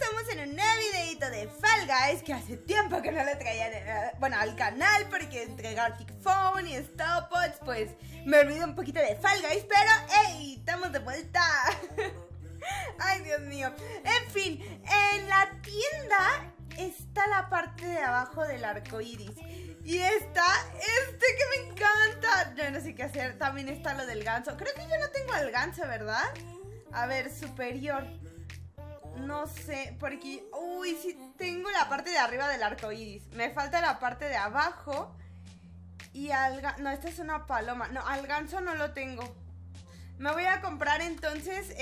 estamos en un nuevo videito de Fall Guys, que hace tiempo que no lo traía al canal, porque entre Gartic Phone y Stopwatch pues me olvidé un poquito de Fall Guys, pero ¡hey! ¡Estamos de vuelta! Ay, Dios mío. En fin, en la tienda está la parte de abajo del arco iris. Y está que me encanta. Yo no sé qué hacer. También está lo del ganso. Creo que yo no tengo al ganso, ¿verdad? A ver, superior. No sé, porque... Uy, sí tengo la parte de arriba del arco iris. Me falta la parte de abajo. Y al ganso... No, esta es una paloma. No, al ganso no lo tengo. Me voy a comprar entonces...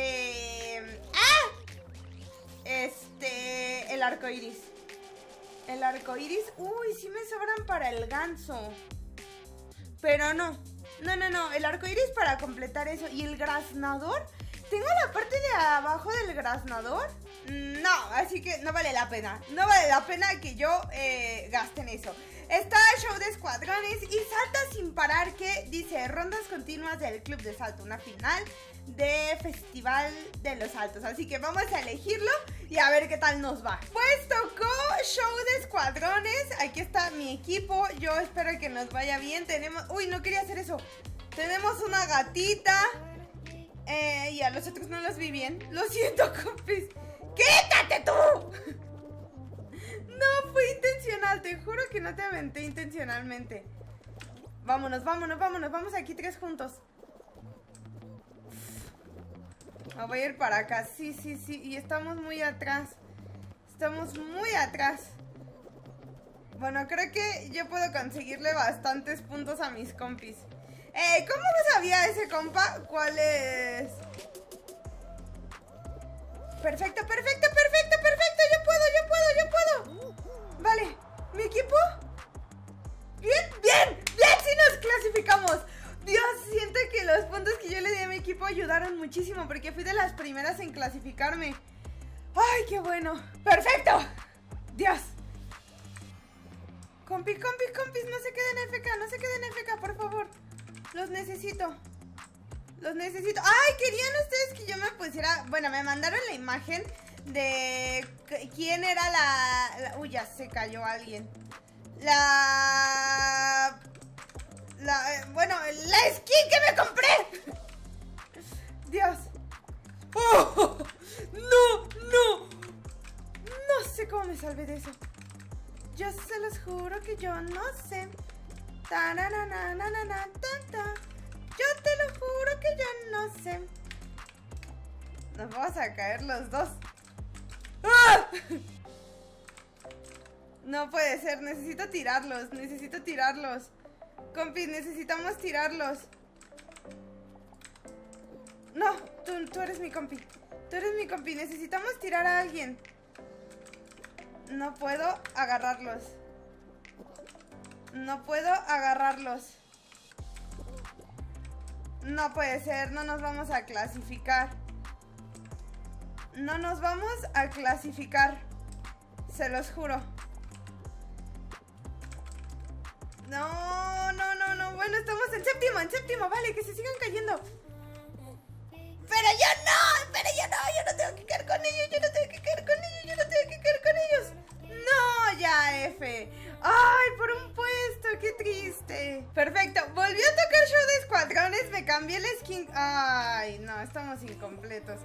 el arco iris. El arco iris. Uy, sí me sobran para el ganso. Pero no. No. El arco iris para completar eso. ¿Y el graznador? ¿Tengo la parte de abajo del graznador? No, así que no vale la pena. No vale la pena que yo gaste en eso. Está el show de escuadrones y salta sin parar, que dice rondas continuas del club de salto, una final de festival de los saltos. Así que vamos a elegirlo y a ver qué tal nos va. Pues tocó show de escuadrones. Aquí está mi equipo. Yo espero que nos vaya bien. Tenemos... Uy, no quería hacer eso. Tenemos una gatita. Y a los otros no los vi bien. Lo siento, compis. ¡Quítate tú! No fue intencional, te juro que no te aventé intencionalmente. Vámonos. Vamos aquí tres juntos. Me voy a ir para acá. Sí. Y estamos muy atrás. Bueno, creo que yo puedo conseguirle bastantes puntos a mis compis. ¿Cómo sabía ese compa cuál es? Perfecto. Yo puedo. Vale, ¿mi equipo? Bien, sí nos clasificamos. Dios, siento que los puntos que yo le di a mi equipo ayudaron muchísimo, porque fui de las primeras en clasificarme. Ay, qué bueno. Perfecto. Dios. Compis, no se queden FK, por favor. Los necesito. ¡Ay! Querían ustedes que yo me pusiera... Bueno, me mandaron la imagen de quién era Uy, ya se cayó alguien. Bueno, la skin que me compré. Dios. ¡Oh! ¡No! No sé cómo me salvé de eso. Yo se los juro que yo no sé. Yo te lo juro que yo no sé. Nos vamos a caer los dos. ¡Ah! No puede ser, necesito tirarlos. Compis, necesitamos tirarlos. No, tú eres mi compi. Necesitamos tirar a alguien. No puedo agarrarlos. No puede ser, no nos vamos a clasificar. Se los juro. No. Bueno, estamos en séptimo, vale, que se sigan cayendo. Pero yo no tengo que caer con ellos. No, ya F. Ay, por un puesto, qué triste. Perfecto, volvió a tocar show de escuadrones. Me cambié la skin. Ay, no, estamos incompletos.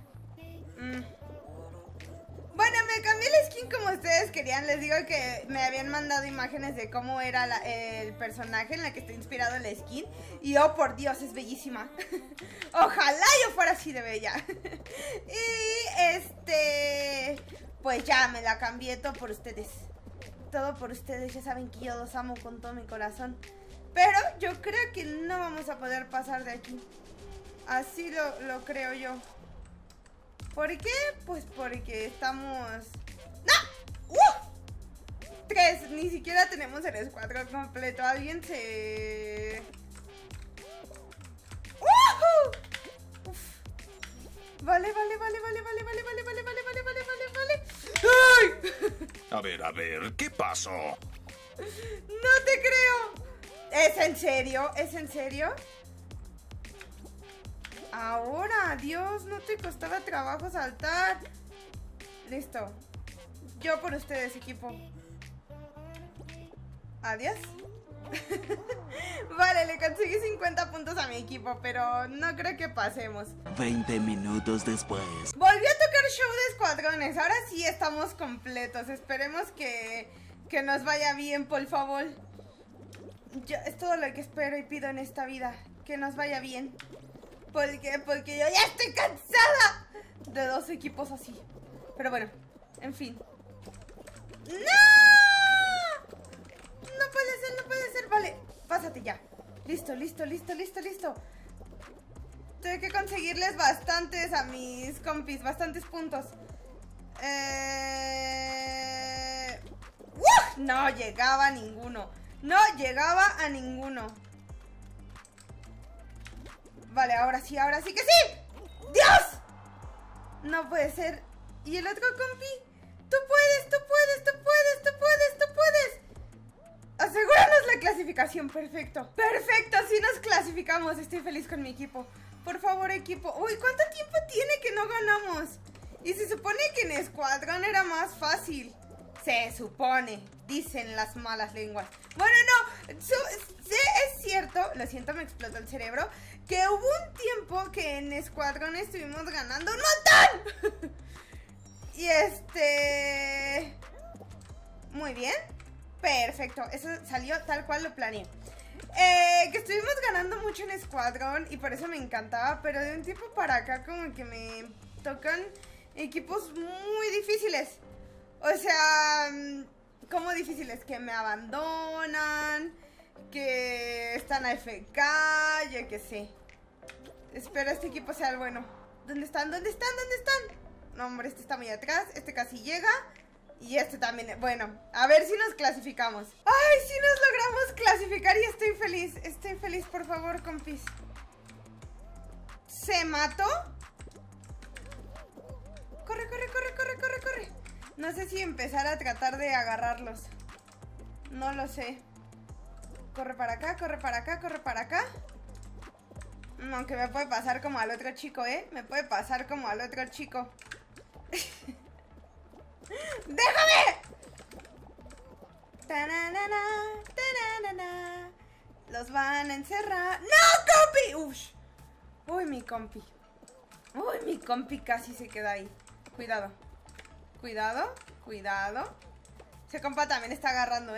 Bueno, me cambié la skin como ustedes querían. Les digo que me habían mandado imágenes de cómo era el personaje en la que está inspirado la skin. Y oh, por Dios, es bellísima. Ojalá yo fuera así de bella. Y pues ya me la cambié todo por ustedes. Ya saben que yo los amo con todo mi corazón. Pero yo creo que no vamos a poder pasar de aquí. Así lo creo yo. ¿Por qué? Pues porque estamos... ¡No! 3, ni siquiera tenemos el escuadrón completo. Alguien se... Uf. Vale. ¡Ay! A ver, ¿qué pasó? No te creo. ¿Es en serio? Ahora, Dios, no te costaba trabajo saltar. Listo. Yo por ustedes, equipo. Adiós. Vale, le conseguí 50 puntos a mi equipo, pero no creo que pasemos. 20 minutos después. Volvió a tocar show de escuadrones. Ahora sí estamos completos. Esperemos que nos vaya bien, por favor. Es todo lo que espero y pido en esta vida. Que nos vaya bien. Porque yo ya estoy cansada de dos equipos así. Pero bueno, en fin. ¡No! No puede ser, no puede ser. Vale, pásate ya. Listo. Tengo que conseguirles bastantes a mis compis, bastantes puntos. No llegaba a ninguno. Vale, ahora sí que sí. ¡Dios! No puede ser. ¿Y el otro compi? Tú puedes. Asegúranos la clasificación, perfecto. Perfecto, sí nos clasificamos. Estoy feliz con mi equipo. Por favor, equipo. Uy, ¿cuánto tiempo tiene que no ganamos? Y se supone que en escuadrón era más fácil. Se supone, dicen las malas lenguas. Bueno, no, es cierto, lo siento, me explotó el cerebro, que hubo un tiempo que en escuadrón estuvimos ganando un montón. Y muy bien. Perfecto, eso salió tal cual lo planeé. Que estuvimos ganando mucho en escuadrón y por eso me encantaba, pero de un tiempo para acá como que me tocan equipos muy difíciles. O sea, como difíciles, que me abandonan, que están AFK, yo qué sé. Espero este equipo sea el bueno. ¿Dónde están? No, hombre, este está muy atrás, este casi llega. Y este también, bueno, a ver si nos clasificamos. ¡Ay, sí nos logramos clasificar y estoy feliz! Estoy feliz, por favor, compis. ¿Se mató? Corre. No sé si empezar a tratar de agarrarlos. No lo sé. Corre para acá. Aunque me puede pasar como al otro chico, Me puede pasar como al otro chico. ¡Déjame! Los van a encerrar. ¡No, compi! Ush. Uy, mi compi casi se queda ahí. Cuidado. Ese compa también está agarrando,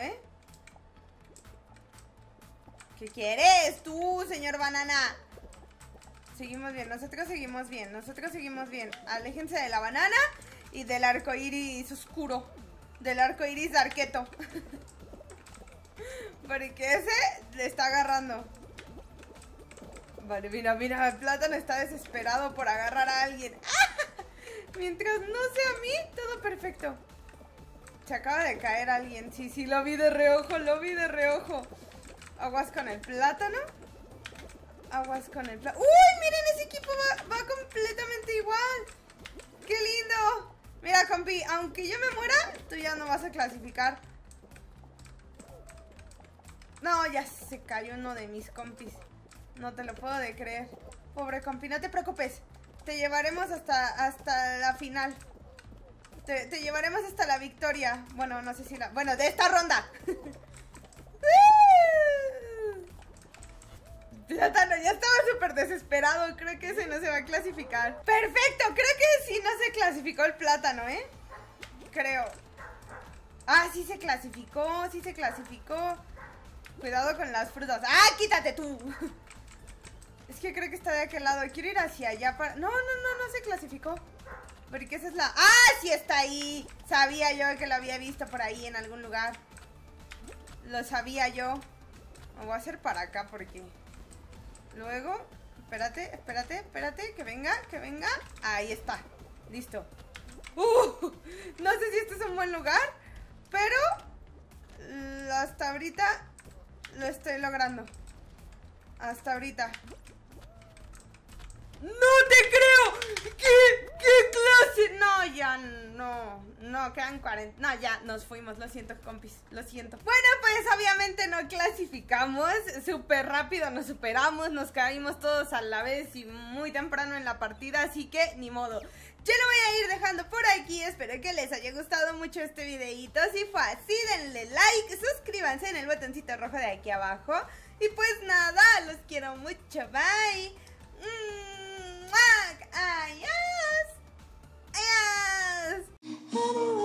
¿Qué quieres tú, señor banana? Seguimos bien, nosotros seguimos bien. Aléjense de la banana y del arco iris oscuro. Del arco iris arqueto. Porque ese le está agarrando. Vale, mira, el plátano está desesperado por agarrar a alguien. Mientras no sea a mí, todo perfecto. Se acaba de caer alguien. Sí, lo vi de reojo. Aguas con el plátano. ¡Uy! Miren, ese equipo va completamente igual. ¡Qué lindo! Mira, compi, aunque yo me muera, tú ya no vas a clasificar. No, ya se cayó uno de mis compis. No te lo puedo de creer. Pobre compi, no te preocupes. Te llevaremos hasta la final. Te llevaremos hasta la victoria. Bueno, no sé si bueno, de esta ronda. Plátano, ya estaba súper desesperado. Creo que ese no se va a clasificar. Perfecto, creo que sí no se clasificó el plátano, Creo. Ah, sí se clasificó. Cuidado con las frutas. ¡Ah, quítate tú! Es que creo que está de aquel lado. Quiero ir hacia allá para... No se clasificó. Porque esa es la... ¡Ah, sí está ahí! Sabía yo que lo había visto por ahí en algún lugar. Lo sabía yo. Me voy a hacer para acá porque... Luego... Espérate. Que venga. Ahí está. Listo. No sé si este es un buen lugar. Pero... hasta ahorita... lo estoy logrando. Hasta ahorita. ¡No te creo! ¿Qué clase? No, ya no, quedan 40. No, ya nos fuimos, lo siento, compis, lo siento. Bueno, pues obviamente no clasificamos. Súper rápido nos superamos, nos caímos todos a la vez y muy temprano en la partida, así que ni modo. Yo lo voy a ir dejando por aquí. aquí, espero que les haya gustado mucho este videito. Si fue así, denle like, suscríbanse en el botoncito rojo de aquí abajo. Y pues nada, los quiero mucho, bye. Adiós. Adiós.